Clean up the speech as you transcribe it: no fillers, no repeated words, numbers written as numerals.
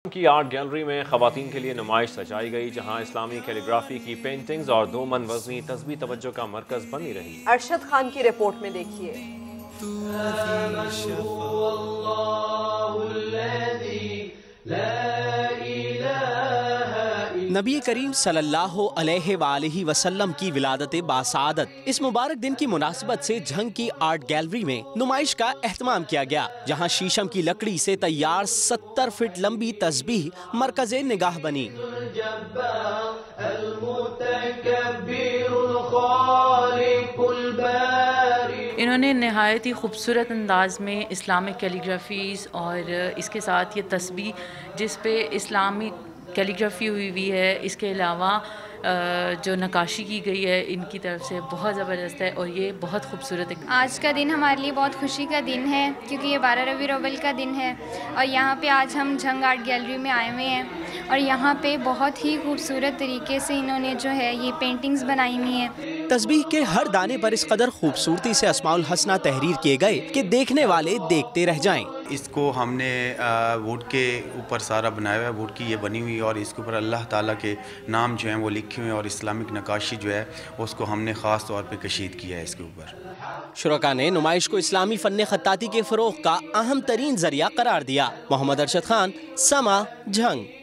کی art gallery میں خواتین کے لیے نمائش سجائی گئی، جہاں اسلامی کیلیگرافی کی پینٹنگز اور دو من وزنی تسبیح توجہ کا مرکز بنی رہی۔ ارشد خان کی رپورٹ میں دیکھیے۔ نبی کریم صلی اللہ علیہ وآلہ وسلم کی ولادت باسعادت اس مبارک دن کی مناسبت سے جھنگ کی آرٹ گیلری میں نمائش کا اہتمام کیا گیا، جہاں شیشم کی لکڑی سے تیار 70 فٹ لمبی تسبیح مرکز نگاہ بنی۔ انہوں نے نہایت ہی خوبصورت انداز میں اسلامک کیلیگرافیز اور اس کے ساتھ یہ تسبیح جس پہ اسلامی کیلیگرافی ہوئی ہے، اس کے علاوہ جو نقاشی کی گئی ہے ان کی طرف سے بہت زبردست ہے اور یہ بہت خوبصورت ہے۔ آج کا دن ہمارے لیے بہت خوشی کا دن ہے کیونکہ یہ 12 ربیع الاول کا دن ہے اور یہاں پہ آج ہم جھنگ آرٹ گیلری میں آئے ہوئے ہیں اور یہاں پہ بہت ہی خوبصورت طریقے سے انہوں نے جو ہے یہ پینٹنگز بنائی ہوئی ہیں۔ تسبیح کے ہر دانے پر اس قدر خوبصورتی سے اسماء الحسنہ تحریر کیے گئے کہ دیکھنے والے دیکھتے رہ جائیں۔ اس کو ہم نے ووڈ کے اوپر سارا بنایا ہوا ہے، ووڈ کی یہ بنی ہوئی اور اس کے اوپر اللہ تعالیٰ کے نام جو ہیں وہ لکھے ہوئے ہیں اور اسلامک نقاشی جو ہے اس کو ہم نے خاص طور پہ کشید کیا ہے اس کے اوپر۔ شرکاء نے نمائش کو اسلامی فن خطاطی کے فروغ کا اہم ترین ذریعہ قرار دیا۔ محمد ارشد خان، سما، جھنگ۔